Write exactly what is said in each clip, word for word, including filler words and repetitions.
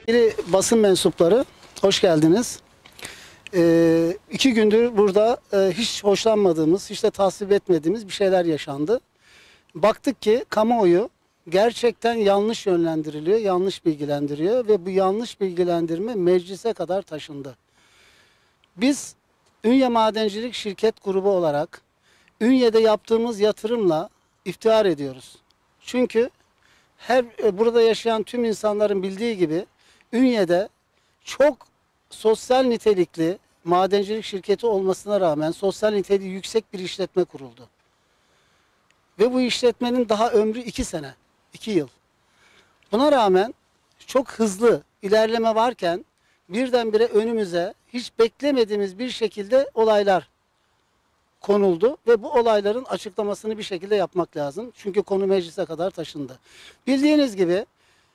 Sevgili basın mensupları, hoş geldiniz. Ee, iki gündür burada e, hiç hoşlanmadığımız, hiç de tasvip etmediğimiz bir şeyler yaşandı. Baktık ki kamuoyu gerçekten yanlış yönlendiriliyor, yanlış bilgilendiriyor ve bu yanlış bilgilendirme meclise kadar taşındı. Biz Ünye Madencilik Şirket Grubu olarak Ünye'de yaptığımız yatırımla iftihar ediyoruz. Çünkü her burada yaşayan tüm insanların bildiği gibi Ünye'de çok sosyal nitelikli madencilik şirketi olmasına rağmen sosyal niteliği yüksek bir işletme kuruldu. Ve bu işletmenin daha ömrü iki sene, iki yıl. Buna rağmen çok hızlı ilerleme varken birdenbire önümüze hiç beklemediğimiz bir şekilde olaylar konuldu ve bu olayların açıklamasını bir şekilde yapmak lazım. Çünkü konu meclise kadar taşındı. Bildiğiniz gibi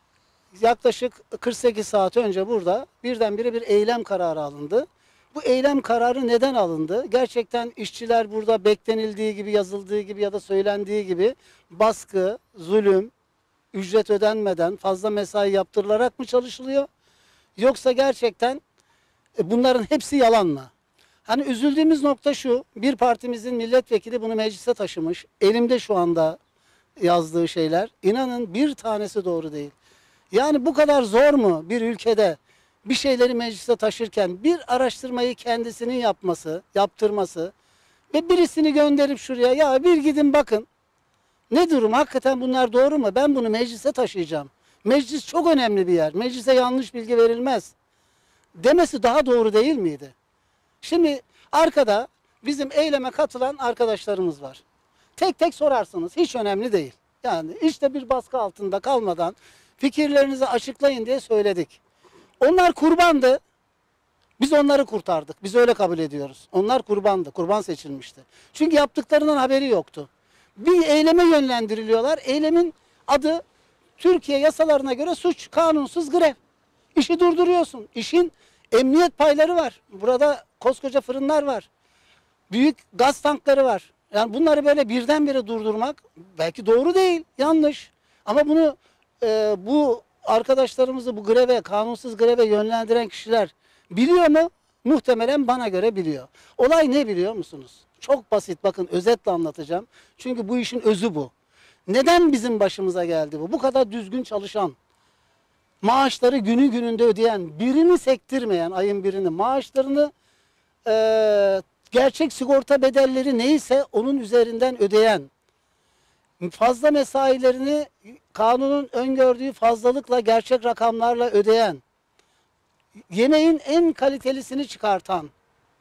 yaklaşık kırk sekiz saat önce burada birdenbire bir eylem kararı alındı. Bu eylem kararı neden alındı? Gerçekten işçiler burada beklenildiği gibi, yazıldığı gibi ya da söylendiği gibi baskı, zulüm, ücret ödenmeden fazla mesai yaptırılarak mı çalışılıyor? Yoksa gerçekten bunların hepsi yalan mı? Hani üzüldüğümüz nokta şu, bir partimizin milletvekili bunu meclise taşımış. Elimde şu anda yazdığı şeyler. İnanın bir tanesi doğru değil. Yani bu kadar zor mu bir ülkede bir şeyleri meclise taşırken bir araştırmayı kendisinin yapması, yaptırması ve birisini gönderip şuraya ya bir gidin bakın. Ne durum? Hakikaten bunlar doğru mu? Ben bunu meclise taşıyacağım. Meclis çok önemli bir yer. Meclise yanlış bilgi verilmez. Demesi daha doğru değil miydi? Şimdi arkada bizim eyleme katılan arkadaşlarımız var. Tek tek sorarsınız. Hiç önemli değil. Yani işte bir baskı altında kalmadan fikirlerinizi açıklayın diye söyledik. Onlar kurbandı. Biz onları kurtardık. Biz öyle kabul ediyoruz. Onlar kurbandı. Kurban seçilmişti. Çünkü yaptıklarından haberi yoktu. Bir eyleme yönlendiriliyorlar. Eylemin adı Türkiye yasalarına göre suç, kanunsuz grev. İşi durduruyorsun. İşin emniyet payları var. Burada koskoca fırınlar var. Büyük gaz tankları var. Yani bunları böyle birdenbire durdurmak belki doğru değil, yanlış. Ama bunu e, bu arkadaşlarımızı bu greve, kanunsuz greve yönlendiren kişiler biliyor mu? Muhtemelen bana göre biliyor. Olay ne biliyor musunuz? Çok basit, bakın özetle anlatacağım. Çünkü bu işin özü bu. Neden bizim başımıza geldi bu? Bu kadar düzgün çalışan, maaşları günü gününde ödeyen, birini sektirmeyen, ayın birini maaşlarını e, gerçek sigorta bedelleri neyse onun üzerinden ödeyen, fazla mesailerini kanunun öngördüğü fazlalıkla, gerçek rakamlarla ödeyen, yemeğin en kalitelisini çıkartan,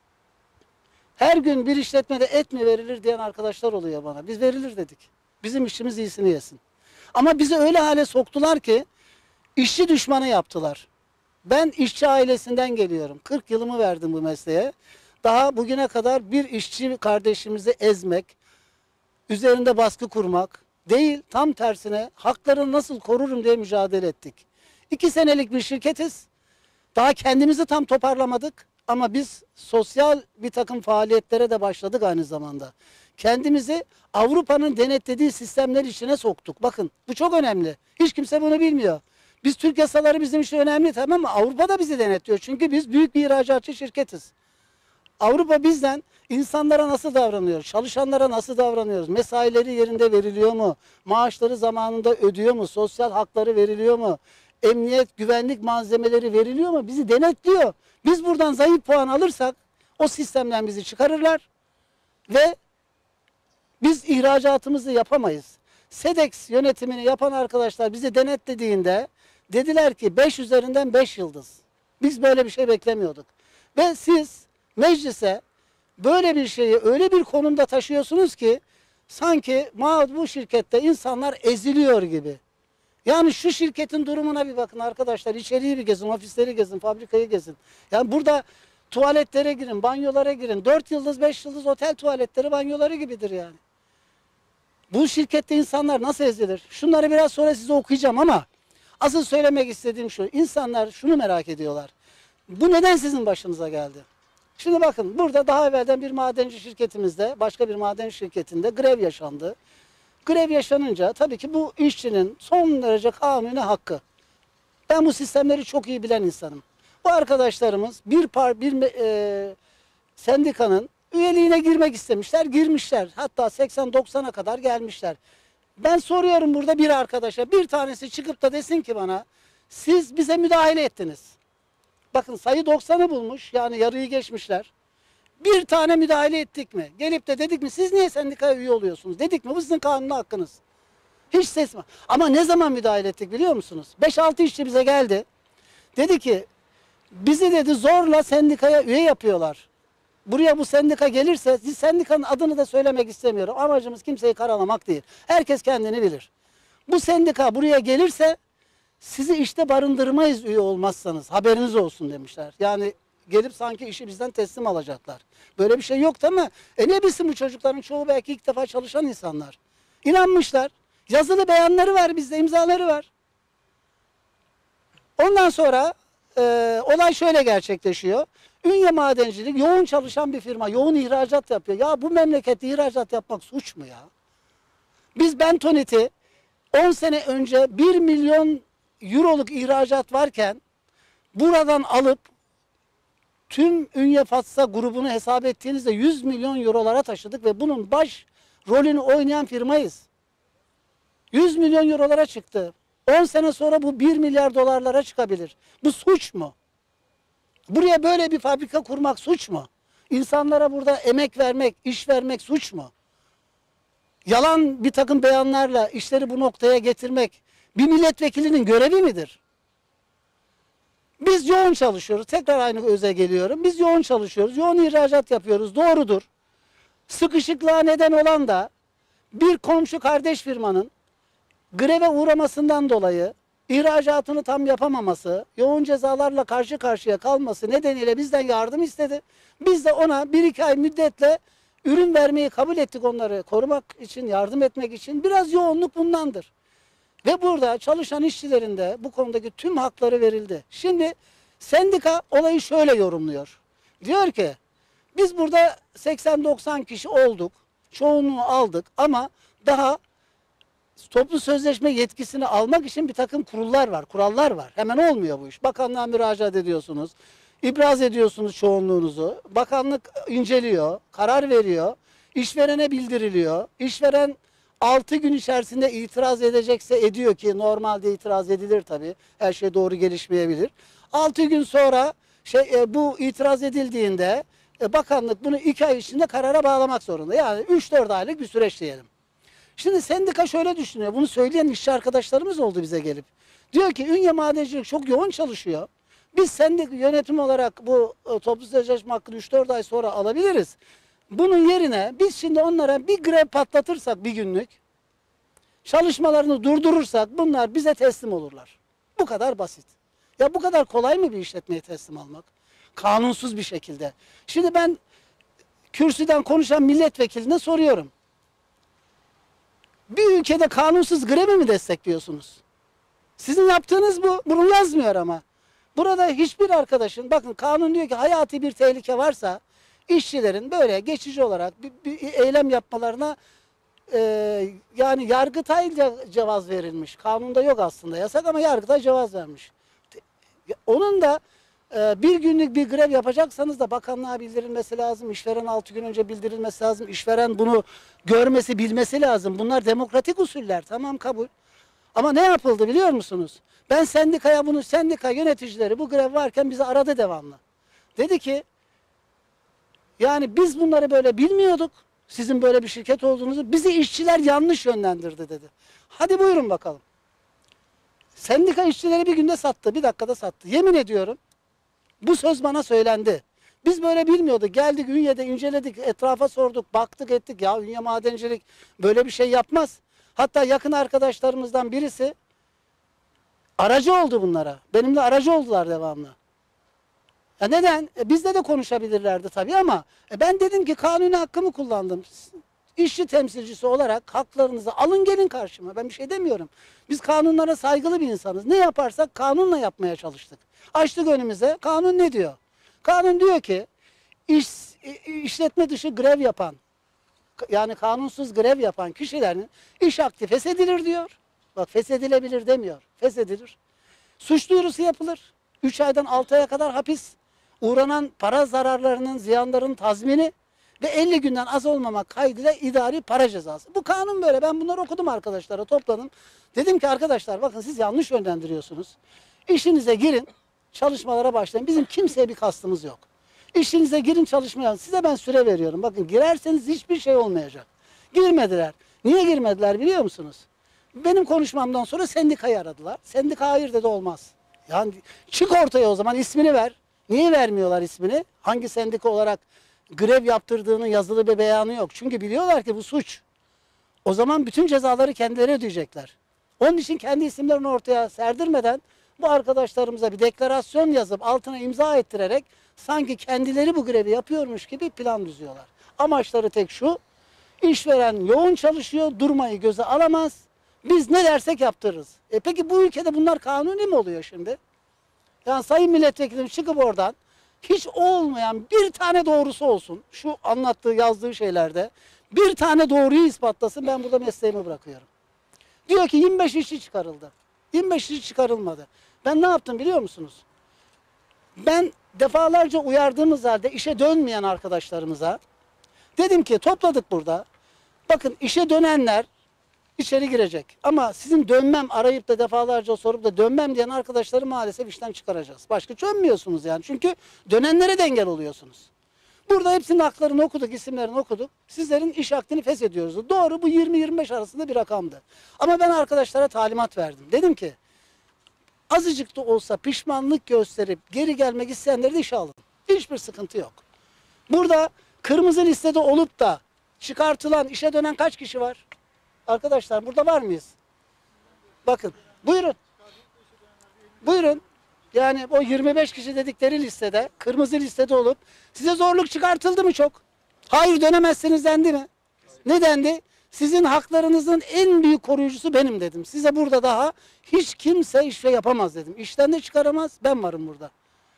her gün bir işletmede et mi verilir diyen arkadaşlar oluyor bana. Biz verilir dedik. Bizim işimiz iyisini yesin. Ama bizi öyle hale soktular ki işçi düşmanı yaptılar. Ben işçi ailesinden geliyorum. kırk yılımı verdim bu mesleğe. Daha bugüne kadar bir işçi kardeşimizi ezmek, üzerinde baskı kurmak değil, tam tersine haklarını nasıl korurum diye mücadele ettik. İki senelik bir şirketiz. Daha kendimizi tam toparlamadık ama biz sosyal bir takım faaliyetlere de başladık aynı zamanda. Kendimizi Avrupa'nın denetlediği sistemler içine soktuk. Bakın bu çok önemli. Hiç kimse bunu bilmiyor. Biz Türk yasaları bizim için önemli tamam mı? Avrupa da bizi denetliyor. Çünkü biz büyük bir ihracatçı şirketiz. Avrupa bizden insanlara nasıl davranıyor? Çalışanlara nasıl davranıyoruz? Mesaileri yerinde veriliyor mu? Maaşları zamanında ödüyor mu? Sosyal hakları veriliyor mu? Emniyet, güvenlik malzemeleri veriliyor mu? Bizi denetliyor. Biz buradan zayıf puan alırsak o sistemden bizi çıkarırlar ve biz ihracatımızı yapamayız. SEDEX yönetimini yapan arkadaşlar bizi denetlediğinde dediler ki beş üzerinden beş yıldız. Biz böyle bir şey beklemiyorduk. Ve siz meclise böyle bir şeyi öyle bir konumda taşıyorsunuz ki sanki bu şirkette insanlar eziliyor gibi. Yani şu şirketin durumuna bir bakın arkadaşlar. İçeriği bir gezin, ofisleri gezin, fabrikayı gezin. Yani burada tuvaletlere girin, banyolara girin. Dört yıldız, beş yıldız otel tuvaletleri, banyoları gibidir yani. Bu şirkette insanlar nasıl ezilir? Şunları biraz sonra size okuyacağım ama asıl söylemek istediğim şu. İnsanlar şunu merak ediyorlar. Bu neden sizin başınıza geldi? Şimdi bakın burada daha evvelden bir madenci şirketimizde, başka bir maden şirketinde grev yaşandı. Grev yaşanınca tabii ki bu işçinin son derece kanuni hakkı. Ben bu sistemleri çok iyi bilen insanım. Bu arkadaşlarımız bir par bir e, sendikanın üyeliğine girmek istemişler, girmişler. Hatta seksen doksana kadar gelmişler. Ben soruyorum burada bir arkadaşa, bir tanesi çıkıp da desin ki bana, siz bize müdahale ettiniz. Bakın sayı doksanı bulmuş, yani yarıyı geçmişler. Bir tane müdahale ettik mi? Gelip de dedik mi, siz niye sendikaya üye oluyorsunuz? Dedik mi, bu sizin kanuni hakkınız. Hiç ses mi? Ama ne zaman müdahale ettik biliyor musunuz? beş altı işçi bize geldi. Dedi ki, bizi dedi zorla sendikaya üye yapıyorlar. Buraya bu sendika gelirse, sendikanın adını da söylemek istemiyorum. Amacımız kimseyi karalamak değil. Herkes kendini bilir. Bu sendika buraya gelirse sizi işte barındırmayız üye olmazsanız. Haberiniz olsun demişler. Yani gelip sanki işi bizden teslim alacaklar. Böyle bir şey yok değil mi? E ne bilsin bu çocukların çoğu belki ilk defa çalışan insanlar. İnanmışlar. Yazılı beyanları var bizde, imzaları var. Ondan sonra e, olay şöyle gerçekleşiyor. Ünye Madencilik yoğun çalışan bir firma, yoğun ihracat yapıyor. Ya bu memlekette ihracat yapmak suç mu ya? Biz Bentonit'i on sene önce bir milyon euroluk ihracat varken buradan alıp tüm Ünye Fatsa grubunu hesap ettiğinizde yüz milyon eurolara taşıdık ve bunun baş rolünü oynayan firmayız. yüz milyon eurolara çıktı. on sene sonra bu bir milyar dolarlara çıkabilir. Bu suç mu? Buraya böyle bir fabrika kurmak suç mu? İnsanlara burada emek vermek, iş vermek suç mu? Yalan bir takım beyanlarla işleri bu noktaya getirmek bir milletvekilinin görevi midir? Biz yoğun çalışıyoruz. Tekrar aynı öze geliyorum. Biz yoğun çalışıyoruz. Yoğun ihracat yapıyoruz. Doğrudur. Sıkışıklığa neden olan da bir komşu kardeş firmanın greve uğramasından dolayı ihracatını tam yapamaması, yoğun cezalarla karşı karşıya kalması nedeniyle bizden yardım istedi. Biz de ona bir iki ay müddetle ürün vermeyi kabul ettik, onları korumak için, yardım etmek için. Biraz yoğunluk bundandır. Ve burada çalışan işçilerin de bu konudaki tüm hakları verildi. Şimdi sendika olayı şöyle yorumluyor. Diyor ki, biz burada seksen doksan kişi olduk, çoğunluğu aldık ama daha toplu sözleşme yetkisini almak için bir takım kurullar var, kurallar var. Hemen olmuyor bu iş. Bakanlığa müracaat ediyorsunuz, ibraz ediyorsunuz çoğunluğunuzu. Bakanlık inceliyor, karar veriyor, işverene bildiriliyor. İşveren altı gün içerisinde itiraz edecekse ediyor ki normalde itiraz edilir tabii. Her şey doğru gelişmeyebilir. altı gün sonra şey, e, bu itiraz edildiğinde e, bakanlık bunu iki ay içinde karara bağlamak zorunda. Yani üç dört aylık bir süreç diyelim. Şimdi sendika şöyle düşünüyor. Bunu söyleyen işçi arkadaşlarımız oldu bize gelip. Diyor ki Ünye Madencilik çok yoğun çalışıyor. Biz sendika yönetim olarak bu e, toplu sözleşme hakkını üç dört ay sonra alabiliriz. Bunun yerine biz şimdi onlara bir grev patlatırsak bir günlük, çalışmalarını durdurursak bunlar bize teslim olurlar. Bu kadar basit. Ya bu kadar kolay mı bir işletmeye teslim almak? Kanunsuz bir şekilde. Şimdi ben kürsüden konuşan milletvekiline soruyorum. Bir ülkede kanunsuz grevi mi destekliyorsunuz? Sizin yaptığınız bu. Bunu yazmıyor ama. Burada hiçbir arkadaşın, bakın kanun diyor ki hayati bir tehlike varsa işçilerin böyle geçici olarak bir, bir eylem yapmalarına e, yani Yargıtay'ca cevaz verilmiş. Kanunda yok aslında yasak ama Yargıtay cevaz vermiş. Onun da e, bir günlük bir grev yapacaksanız da bakanlığa bildirilmesi lazım. İşveren altı gün önce bildirilmesi lazım. İşveren bunu görmesi, bilmesi lazım. Bunlar demokratik usuller. Tamam, kabul. Ama ne yapıldı biliyor musunuz? Ben sendikaya bunu, sendika yöneticileri bu grev varken bizi aradı devamlı. Dedi ki, yani biz bunları böyle bilmiyorduk. Sizin böyle bir şirket olduğunuzu. Bizi işçiler yanlış yönlendirdi dedi. Hadi buyurun bakalım. Sendika işçileri bir günde sattı. Bir dakikada sattı. Yemin ediyorum. Bu söz bana söylendi. Biz böyle bilmiyorduk. Geldik Ünye'de inceledik. Etrafa sorduk. Baktık ettik. Ya Ünye Madencilik böyle bir şey yapmaz. Hatta yakın arkadaşlarımızdan birisi aracı oldu bunlara. Benimle aracı oldular devamlı. Ya neden? E bizde de konuşabilirlerdi tabii ama e ben dedim ki kanuni hakkımı kullandım. İşçi temsilcisi olarak haklarınızı alın gelin karşıma. Ben bir şey demiyorum. Biz kanunlara saygılı bir insanız. Ne yaparsak kanunla yapmaya çalıştık. Açtık önümüze. Kanun ne diyor? Kanun diyor ki iş, işletme dışı grev yapan, yani kanunsuz grev yapan kişilerin iş akdi feshedilir diyor. Bak, feshedilebilir demiyor. Feshedilir. Suç duyurusu yapılır. üç aydan altı aya kadar hapis. Uğranan para zararlarının, ziyanların tazmini ve elli günden az olmamak kaydıyla idari para cezası. Bu kanun böyle. Ben bunları okudum arkadaşlara, topladım. Dedim ki arkadaşlar bakın siz yanlış yönlendiriyorsunuz. İşinize girin, çalışmalara başlayın. Bizim kimseye bir kastımız yok. İşinize girin, çalışmaya. Size ben süre veriyorum. Bakın girerseniz hiçbir şey olmayacak. Girmediler. Niye girmediler biliyor musunuz? Benim konuşmamdan sonra sendikayı aradılar. Sendika hayır dedi, olmaz. Yani çık ortaya o zaman, ismini ver. Niye vermiyorlar ismini? Hangi sendika olarak grev yaptırdığının yazılı bir beyanı yok. Çünkü biliyorlar ki bu suç. O zaman bütün cezaları kendileri ödeyecekler. Onun için kendi isimlerini ortaya serdirmeden bu arkadaşlarımıza bir deklarasyon yazıp altına imza ettirerek sanki kendileri bu grevi yapıyormuş gibi plan düzüyorlar. Amaçları tek şu: işveren yoğun çalışıyor, durmayı göze alamaz. Biz ne dersek yaptırırız. E peki bu ülkede bunlar kanuni mi oluyor şimdi? Yani sayın milletvekilim çıkıp oradan hiç olmayan bir tane doğrusu olsun. Şu anlattığı, yazdığı şeylerde bir tane doğruyu ispatlasın, ben burada mesleğimi bırakıyorum. Diyor ki yirmi beş işçi çıkarıldı. yirmi beş işçi çıkarılmadı. Ben ne yaptım biliyor musunuz? Ben defalarca uyardığımız halde işe dönmeyen arkadaşlarımıza dedim ki topladık burada. Bakın işe dönenler içeri girecek. Ama sizin dönmem arayıp da defalarca sorup da dönmem diyen arkadaşları maalesef işten çıkaracağız. Başka dönmüyorsunuz yani. Çünkü dönenlere de engel oluyorsunuz. Burada hepsinin haklarını okuduk, isimlerini okuduk. Sizlerin iş akdini feshediyoruz. Doğru, bu yirmi yirmi beş arasında bir rakamdı. Ama ben arkadaşlara talimat verdim. Dedim ki azıcık da olsa pişmanlık gösterip geri gelmek isteyenleri de işe alın. Hiçbir sıkıntı yok. Burada kırmızı listede olup da çıkartılan, işe dönen kaç kişi var? Arkadaşlar burada var mıyız? Bakın buyurun. Buyurun. Yani o yirmi beş kişi dedikleri listede, kırmızı listede olup size zorluk çıkartıldı mı çok? Hayır dönemezsiniz dendi mi? Ne dendi? Sizin haklarınızın en büyük koruyucusu benim dedim. Size burada daha hiç kimse iş şey yapamaz dedim. İşten de çıkaramaz, ben varım burada.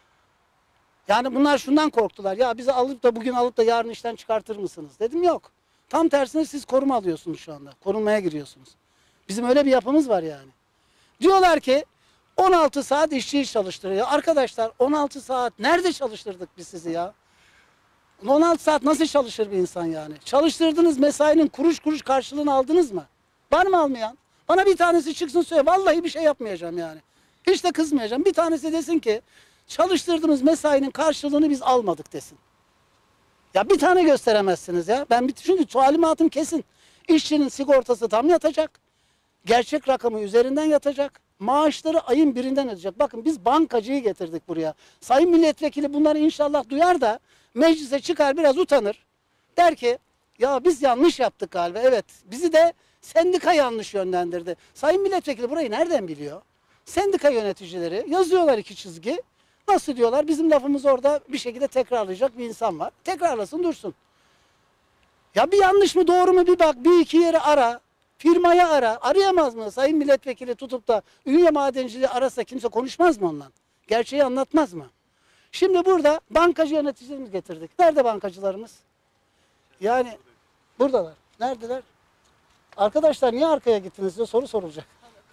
Yani bunlar şundan korktular. Ya bizi alıp da bugün alıp da yarın işten çıkartır mısınız? Dedim yok. Tam tersine siz koruma alıyorsunuz şu anda. Korunmaya giriyorsunuz. Bizim öyle bir yapımız var yani. Diyorlar ki on altı saat işçiyi çalıştırıyor. Arkadaşlar on altı saat nerede çalıştırdık biz sizi ya? on altı saat nasıl çalışır bir insan yani? Çalıştırdığınız mesainin kuruş kuruş karşılığını aldınız mı? Var mı almayan? Bana bir tanesi çıksın söyle. Vallahi bir şey yapmayacağım yani. Hiç de kızmayacağım. Bir tanesi desin ki çalıştırdığımız mesainin karşılığını biz almadık desin. Ya bir tane gösteremezsiniz ya. Ben bir, çünkü talimatım kesin. İşçinin sigortası tam yatacak. Gerçek rakamı üzerinden yatacak. Maaşları ayın birinden ödeyecek. Bakın biz bankacıyı getirdik buraya. Sayın milletvekili bunları inşallah duyar da meclise çıkar, biraz utanır. Der ki ya biz yanlış yaptık galiba. Evet, bizi de sendika yanlış yönlendirdi. Sayın milletvekili burayı nereden biliyor? Sendika yöneticileri yazıyorlar iki çizgi. Nasıl diyorlar? Bizim lafımız orada bir şekilde tekrarlayacak bir insan var. Tekrarlasın dursun. Ya bir yanlış mı doğru mu bir bak, bir iki yeri ara. Firmayı ara. Arayamaz mı? Sayın milletvekili tutup da Ünye Madenciliği arasa kimse konuşmaz mı ondan? Gerçeği anlatmaz mı? Şimdi burada bankacı yöneticilerimiz getirdik. Nerede bankacılarımız? Yani buradalar. Neredeler? Arkadaşlar niye arkaya gittiniz diye soru sorulacak.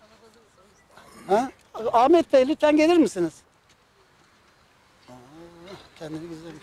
Ha? Ahmet Bey lütfen gelir misiniz? Aa, kendini gizlemiş.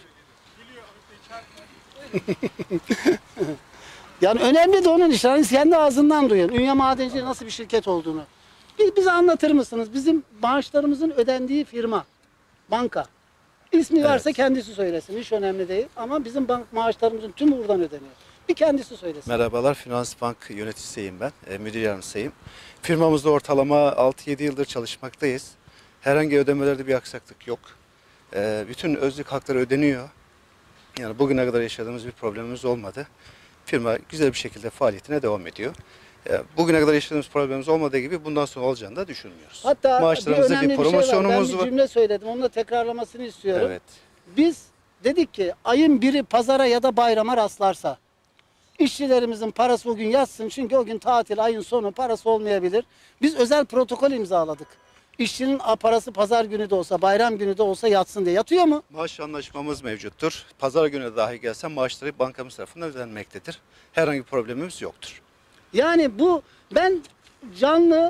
Yani önemli de onun işi. Hani kendi ağzından duyun. Ünye Madenciliği nasıl bir şirket olduğunu. Bir, bize anlatır mısınız? Bizim maaşlarımızın ödendiği firma, banka. İsmi evet. Varsa kendisi söylesin. Hiç önemli değil. Ama bizim bank maaşlarımızın tümü buradan ödeniyor. Bir kendisi söylesin. Merhabalar, Finans Bank yöneticisiyim ben. E, müdür yardımcısıyım. Firmamızda ortalama altı yedi yıldır çalışmaktayız. Herhangi ödemelerde bir aksaklık yok. E, bütün özlük hakları ödeniyor. Yani bugüne kadar yaşadığımız bir problemimiz olmadı. Firma güzel bir şekilde faaliyetine devam ediyor. Bugüne kadar yaşadığımız problemimiz olmadığı gibi bundan sonra olacağını da düşünmüyoruz. Hatta maaşlarımızda bir önemli bir bir promosyonumuz şey var. Ben var. bir cümle söyledim. Onu da tekrarlamasını istiyorum. Evet. Biz dedik ki ayın biri pazara ya da bayrama rastlarsa işçilerimizin parası bugün yatsın. Çünkü o gün tatil, ayın sonu, parası olmayabilir. Biz özel protokol imzaladık. İşçinin parası pazar günü de olsa, bayram günü de olsa yatsın diye. Yatıyor mu? Maaş anlaşmamız mevcuttur. Pazar günü dahi gelse maaşları bankamız tarafından ödenmektedir. Herhangi bir problemimiz yoktur. Yani bu, ben canlı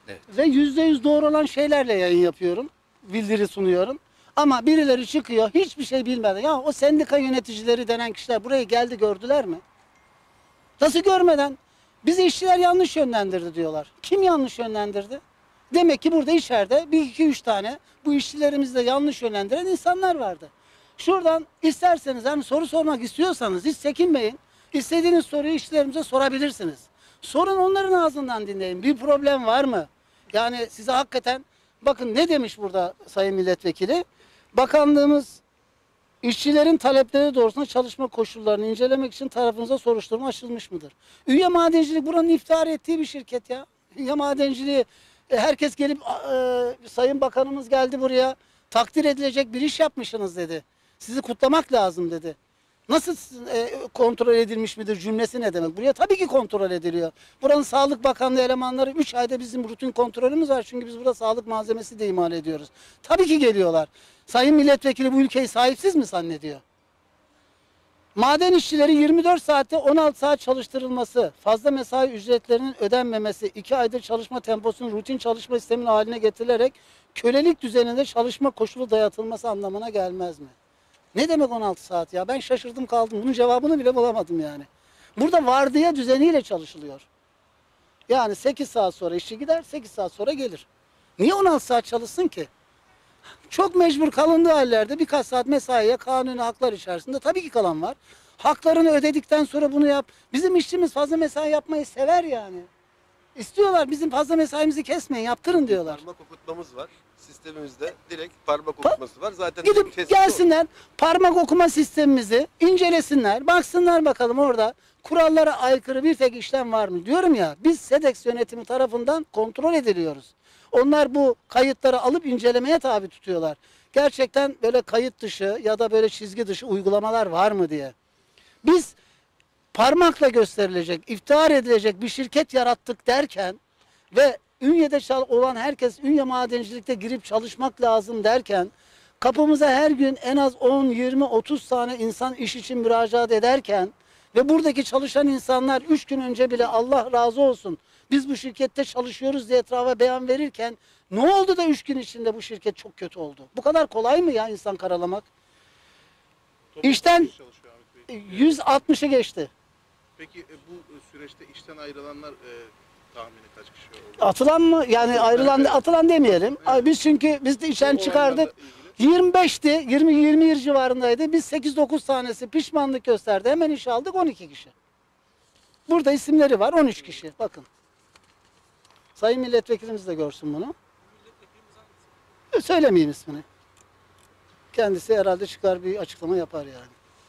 Evet. Ve yüzde yüz doğru olan şeylerle yayın yapıyorum. Bildiri sunuyorum. Ama birileri çıkıyor hiçbir şey bilmeden. Ya o sendika yöneticileri denen kişiler buraya geldi gördüler mi? Nasıl görmeden? Bizi işçiler yanlış yönlendirdi diyorlar. Kim yanlış yönlendirdi? Demek ki burada içeride bir iki üç tane bu işçilerimizi de yanlış yönlendiren insanlar vardı. Şuradan isterseniz hani soru sormak istiyorsanız hiç çekinmeyin. İstediğiniz soruyu işçilerimize sorabilirsiniz. Sorun onların ağzından dinleyin. Bir problem var mı? Yani size hakikaten bakın ne demiş burada Sayın Milletvekili? Bakanlığımız İşçilerin talepleri doğrultusunda çalışma koşullarını incelemek için tarafınıza soruşturma açılmış mıdır? Ünye Madencilik buranın iftihar ettiği bir şirket ya. Ünye Madenciliği e, herkes gelip e, Sayın Bakanımız geldi buraya takdir edilecek bir iş yapmışsınız dedi. Sizi kutlamak lazım dedi. Nasıl e, kontrol edilmiş midir cümlesi ne demek? Buraya tabii ki kontrol ediliyor. Buranın Sağlık Bakanlığı elemanları üç ayda bizim rutin kontrolümüz var. Çünkü biz burada sağlık malzemesi de imal ediyoruz. Tabii ki geliyorlar. Sayın Milletvekili bu ülkeyi sahipsiz mi zannediyor? Maden işçileri yirmi dört saatte on altı saat çalıştırılması, fazla mesai ücretlerinin ödenmemesi, iki aydır çalışma temposunun rutin çalışma sistemin haline getirilerek kölelik düzeninde çalışma koşulu dayatılması anlamına gelmez mi? Ne demek on altı saat ya? Ben şaşırdım kaldım. Bunun cevabını bile bulamadım yani. Burada vardiya düzeniyle çalışılıyor. Yani sekiz saat sonra işçi gider, sekiz saat sonra gelir. Niye on altı saat çalışsın ki? Çok mecbur kalındığı hallerde birkaç saat mesaiye kanuni haklar içerisinde tabii ki kalan var. Haklarını ödedikten sonra bunu yap. Bizim işçimiz fazla mesai yapmayı sever yani. İstiyorlar bizim fazla mesaimizi kesmeyin, yaptırın diyorlar. Parmak okutmamız var. Sistemimizde direkt parmak okutması var. Zaten Gidip tespit gelsinler parmak okuma sistemimizi incelesinler. Baksınlar bakalım orada kurallara aykırı bir tek işlem var mı? Diyorum ya biz SEDEX yönetimi tarafından kontrol ediliyoruz. Onlar bu kayıtları alıp incelemeye tabi tutuyorlar. Gerçekten böyle kayıt dışı ya da böyle çizgi dışı uygulamalar var mı diye. Biz parmakla gösterilecek, iftihar edilecek bir şirket yarattık derken ve Ünye'de olan herkes Ünye madencilikte girip çalışmak lazım derken kapımıza her gün en az on, yirmi, otuz tane insan iş için müracaat ederken ve buradaki çalışan insanlar üç gün önce bile Allah razı olsun biz bu şirkette çalışıyoruz diye etrafa beyan verirken ne oldu da üç gün içinde bu şirket çok kötü oldu? Bu kadar kolay mı ya insan karalamak? İşten yüz altmışı geçti. Peki e, bu süreçte işten ayrılanlar e, tahmini kaç kişi oldu? Atılan mı? Yani ayrılan, atılan demeyelim. Biz çünkü biz de işten çıkardık. yirmi beşti, yirmi yirmi bir civarındaydı. Biz sekiz dokuz tanesi pişmanlık gösterdi. Hemen işe aldık on iki kişi. Burada isimleri var on üç kişi. Bakın. Sayın Milletvekilimiz de görsün bunu. Söylemeyeyim ismini. Kendisi herhalde çıkar bir açıklama yapar yani.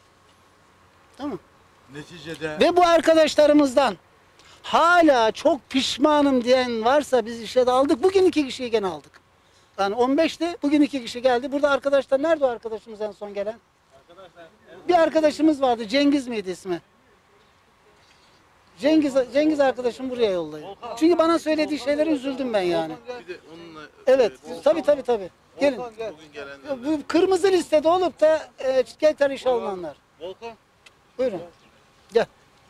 Tamam. Neticede Ve bu arkadaşlarımızdan hala çok pişmanım diyen varsa biz işe de aldık. Bugün iki kişiyi gene aldık. Yani on beşti, bugün iki kişi geldi. Burada arkadaşlar, nerede o arkadaşımız en son gelen? Bir arkadaşımız vardı, Cengiz miydi ismi? Cengiz Cengiz arkadaşım buraya yollayın. Çünkü bana söylediği şeylere üzüldüm ben yani. Bir de onunla Evet, e, tabii tabii tabii. Gelin. bugün gelenler. Bu kırmızı listede olup da e, tekrar işe alınanlar. Volkan. Buyurun. Gel.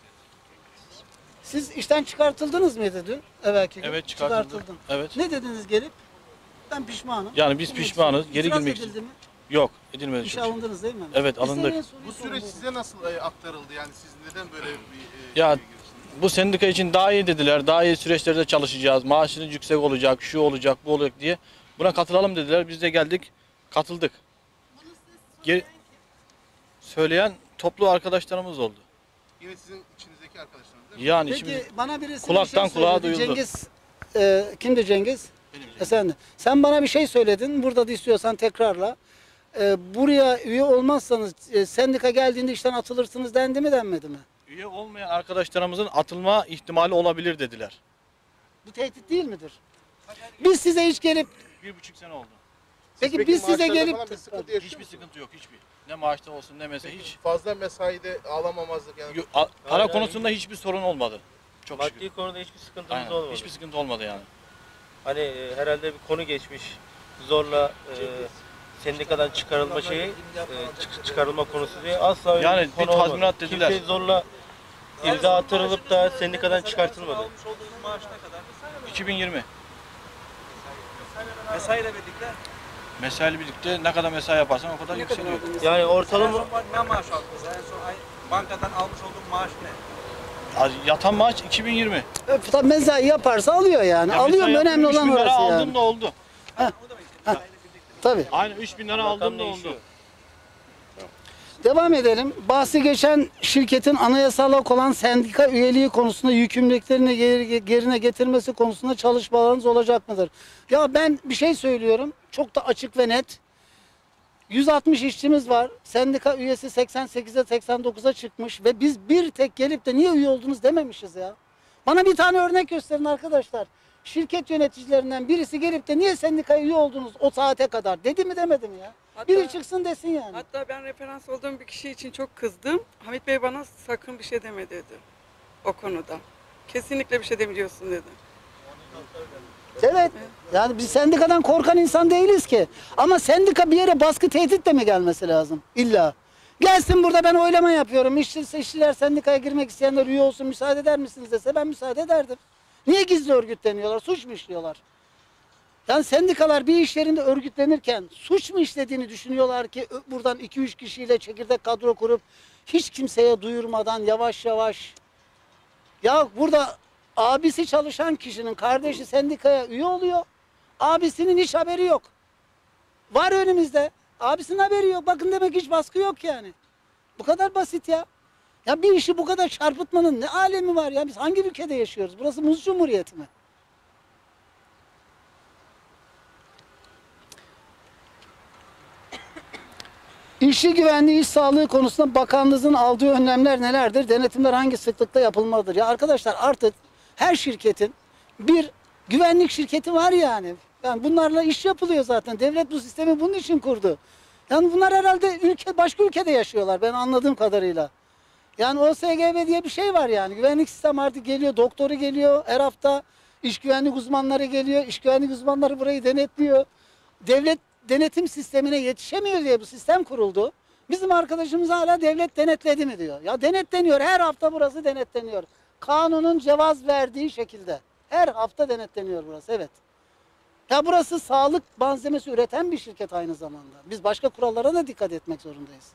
Siz işten çıkartıldınız mıydı dün? Evvelki gün. Evet, çıkartıldı. Çıkartıldın. Evet. Ne dediniz gelip? Ben pişmanım. Yani biz pişmanız, geri İtiraz girmek edildi mi? Yok, edilmedi. İşe çok şükür. alındınız değil mi? Evet, alındık. İsteyen soruyu Bu sorun, süreç buyurun. size nasıl e, aktarıldı? Yani siz neden böyle bir e, Ya şeye girdiniz? bu sendika için daha iyi dediler, daha iyi süreçlerde çalışacağız, maaşınız yüksek olacak, şu olacak, bu olacak diye. Buna katılalım dediler, biz de geldik, katıldık. Geri... Söyleyen toplu arkadaşlarımız oldu. Yine sizin içinizdeki arkadaşlarınız değil mi? Yani Peki şimdi bana birisi kulaktan bir şey kulağa söyledi. duyuldu. Cengiz, e, kimdi Cengiz? Benim E sen de. Sen bana bir şey söyledin. Burada da istiyorsan tekrarla. E, buraya üye olmazsanız e, sendika geldiğinde işten atılırsınız dendi mi denmedi mi? üye olmayan arkadaşlarımızın atılma ihtimali olabilir dediler. Bu tehdit değil midir? Biz size hiç gelip Bir buçuk sene oldu. peki, Peki biz size maaşlarda gelip falan bir sıkıntı yaşıyor Hiçbir musunuz? sıkıntı yok, hiçbir. Ne maaşta olsun ne mesela hiç. Fazla mesaide ağlamamazlık yani. Yo- a- Para Hayır, konusunda hiçbir sorun olmadı. Çok şükür. Maddi konuda hiçbir sıkıntımız Aynen, olmadı. hiçbir sıkıntı olmadı yani. Hani e, herhalde bir konu geçmiş. Zorla e, sendikadan çıkarılma şeyi, e, çık- çıkarılma konusu diye asla öyle Yani bir konu bir tazminat olmadı. dediler. Kimse zorla imza attırılıp da sendikadan çıkartılmadı. iki bin yirmi. Mesaiyle birlikte Mesaiyle birlikte ne kadar mesai yaparsan o kadar yükseliyor. Yani en ortalama son ne maaş aldınız? En son ay, bankadan almış olduğun maaş ne? Yatan maaş iki bin yirmi. E, tabii mesai yaparsa alıyor yani. Ya Alıyor mu? mesai Önemli yaptım, olan üç bin lira orası aldım yani. da oldu. O demek ki mesaiyle birlikte. Tabii. Aynen üç bin lira rakam aldım da değişiyor. oldu. Devam edelim. Bahsi geçen şirketin anayasal olarak olan sendika üyeliği konusunda yükümlülüklerini geri- gerine getirmesi konusunda çalışmalarınız olacak mıdır? Ya ben bir şey söylüyorum. Çok da açık ve net. yüz altmış işçimiz var. Sendika üyesi seksen sekize seksen dokuza çıkmış ve biz bir tek gelip de niye üye oldunuz dememişiz ya. Bana bir tane örnek gösterin arkadaşlar. Şirket yöneticilerinden birisi gelip de niye sendikaya üye oldunuz o saate kadar dedi mi demedi mi ya? Hatta- Biri çıksın desin yani. Hatta ben referans olduğum bir kişi için çok kızdım. Hamit Bey bana sakın bir şey deme dedi o konuda. Kesinlikle bir şey demiyorsun dedi. Evet. Yani biz sendikadan korkan insan değiliz ki. Ama sendika bir yere baskı tehditle mi gelmesi lazım? İlla. Gelsin burada ben oylama yapıyorum. İşçi, işçiler sendikaya girmek isteyenler üye olsun müsaade eder misiniz dese ben müsaade ederdim. Niye gizli örgütleniyorlar? Suç mu işliyorlar? Yani sendikalar bir iş yerinde örgütlenirken suç mu işlediğini düşünüyorlar ki ö- buradan iki üç kişiyle çekirdek kadro kurup hiç kimseye duyurmadan yavaş yavaş. Ya burada abisi çalışan kişinin kardeşi sendikaya üye oluyor. Abisinin hiç haberi yok. Var önümüzde. Abisinin haberi yok. Bakın demek hiç baskı yok yani. Bu kadar basit ya. Ya bir işi bu kadar çarpıtmanın ne alemi var ya? Biz hangi ülkede yaşıyoruz? Burası Muz Cumhuriyeti mi? İşçi güvenliği, iş sağlığı konusunda bakanlığınızın aldığı önlemler nelerdir? Denetimler hangi sıklıkta yapılmalıdır? Ya arkadaşlar artık her şirketin bir güvenlik şirketi var yani. Yani bunlarla iş yapılıyor zaten. Devlet bu sistemi bunun için kurdu. Yani bunlar herhalde ülke başka ülkede yaşıyorlar ben anladığım kadarıyla. Yani O S G B diye bir şey var yani. Güvenlik sistemi artık geliyor, doktoru geliyor her hafta. İş güvenlik uzmanları geliyor. İş güvenlik uzmanları burayı denetliyor. Devlet denetim sistemine yetişemiyor diye bu sistem kuruldu. Bizim arkadaşımız hala devlet denetledi mi diyor. Ya denetleniyor. Her hafta burası denetleniyor. Kanunun cevaz verdiği şekilde. Her hafta denetleniyor burası. Evet. Ya burası sağlık malzemesi üreten bir şirket aynı zamanda. Biz başka kurallara da dikkat etmek zorundayız.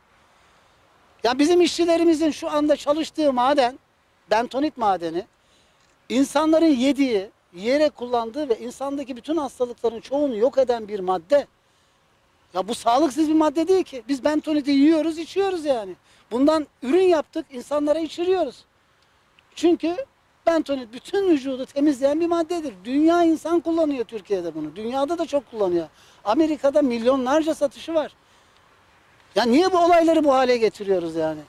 Ya bizim işçilerimizin şu anda çalıştığı maden, bentonit madeni, insanların yediği, yiyerek kullandığı ve insandaki bütün hastalıkların çoğunu yok eden bir madde. Ya bu sağlıksız bir madde değil ki. Biz bentoniti yiyoruz, içiyoruz yani. Bundan ürün yaptık, insanlara içiriyoruz. Çünkü bentonit bütün vücudu temizleyen bir maddedir. Dünya insan kullanıyor Türkiye'de bunu. Dünyada da çok kullanıyor. Amerika'da milyonlarca satışı var. Ya niye bu olayları bu hale getiriyoruz yani?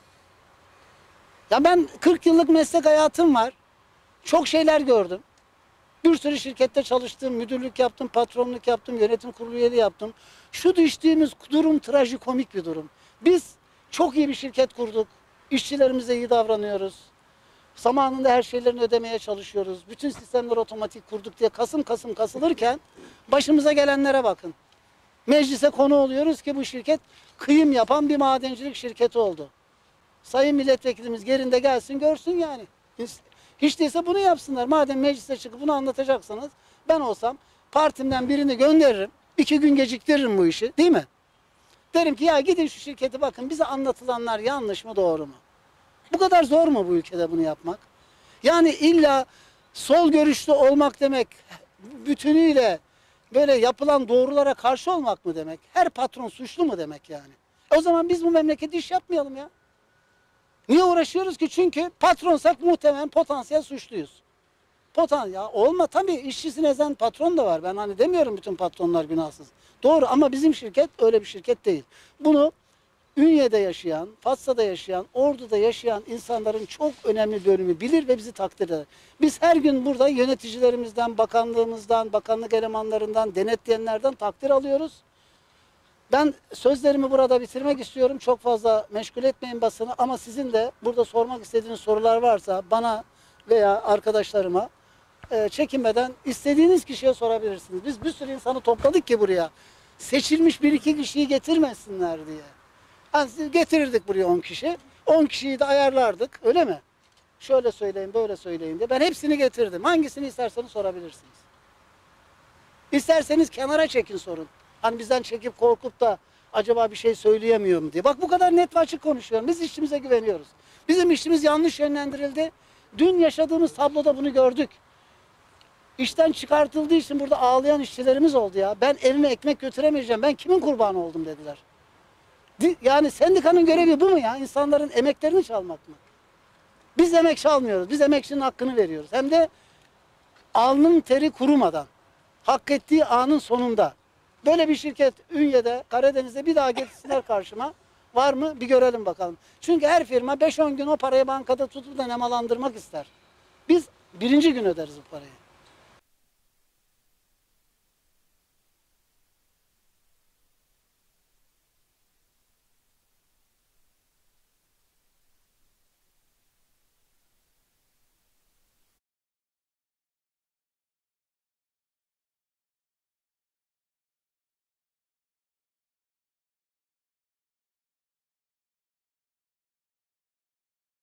Ya ben kırk yıllık meslek hayatım var. Çok şeyler gördüm. Bir sürü şirkette çalıştım, müdürlük yaptım, patronluk yaptım, yönetim kurulu üyeliği yaptım. Şu düştüğümüz durum trajikomik bir durum. Biz çok iyi bir şirket kurduk. İşçilerimize iyi davranıyoruz. Zamanında her şeylerini ödemeye çalışıyoruz. Bütün sistemleri otomatik kurduk diye kasım kasım kasılırken başımıza gelenlere bakın. Meclise konu oluyoruz ki bu şirket kıyım yapan bir madencilik şirketi oldu. Sayın milletvekilimiz yerinde gelsin görsün yani. Hiç değilse bunu yapsınlar. Madem meclise çıkıp bunu anlatacaksanız ben olsam partimden birini gönderirim. İki gün geciktiririm bu işi değil mi? Derim ki ya gidin şu şirketi bakın bize anlatılanlar yanlış mı doğru mu? Bu kadar zor mu bu ülkede bunu yapmak? Yani illa sol görüşlü olmak demek bütünüyle böyle yapılan doğrulara karşı olmak mı demek? Her patron suçlu mu demek yani? O zaman biz bu memlekette iş yapmayalım ya. Niye uğraşıyoruz ki? Çünkü patronsak muhtemelen potansiyel suçluyuz. Potan ya olma tabii işçisini ezen patron da var. Ben hani demiyorum bütün patronlar günahsız. Doğru ama bizim şirket öyle bir şirket değil. Bunu Ünye'de yaşayan, Fatsa'da yaşayan, Ordu'da yaşayan insanların çok önemli bölümü bilir ve bizi takdir eder. Biz her gün burada yöneticilerimizden, bakanlığımızdan, bakanlık elemanlarından, denetleyenlerden takdir alıyoruz. Ben sözlerimi burada bitirmek istiyorum. Çok fazla meşgul etmeyin basını ama sizin de burada sormak istediğiniz sorular varsa bana veya arkadaşlarıma e, çekinmeden istediğiniz kişiye sorabilirsiniz. Biz bir sürü insanı topladık ki buraya. Seçilmiş bir iki kişiyi getirmesinler diye. Yani getirirdik buraya on kişi. on kişiyi de ayarlardık. Öyle mi? Şöyle söyleyin, böyle söyleyin diye. Ben hepsini getirdim. Hangisini isterseniz sorabilirsiniz. İsterseniz kenara çekin sorun. Hani bizden çekip korkup da acaba bir şey söyleyemiyor mu diye. Bak bu kadar net ve açık konuşuyorum. Biz işçimize güveniyoruz. Bizim işçimiz yanlış yönlendirildi. Dün yaşadığımız tabloda bunu gördük. İşten çıkartıldığı için burada ağlayan işçilerimiz oldu ya. Ben evime ekmek götüremeyeceğim. Ben kimin kurbanı oldum dediler. Di- Yani sendikanın görevi bu mu ya? İnsanların emeklerini çalmak mı? Biz emek çalmıyoruz. Biz emekçinin hakkını veriyoruz. Hem de alnın teri kurumadan. Hak ettiği anın sonunda. Böyle bir şirket Ünye'de, Karadeniz'de bir daha getirsinler karşıma. Var mı? Bir görelim bakalım. Çünkü her firma beş on gün o parayı bankada tutup da nemalandırmak ister. Biz birinci gün öderiz bu parayı.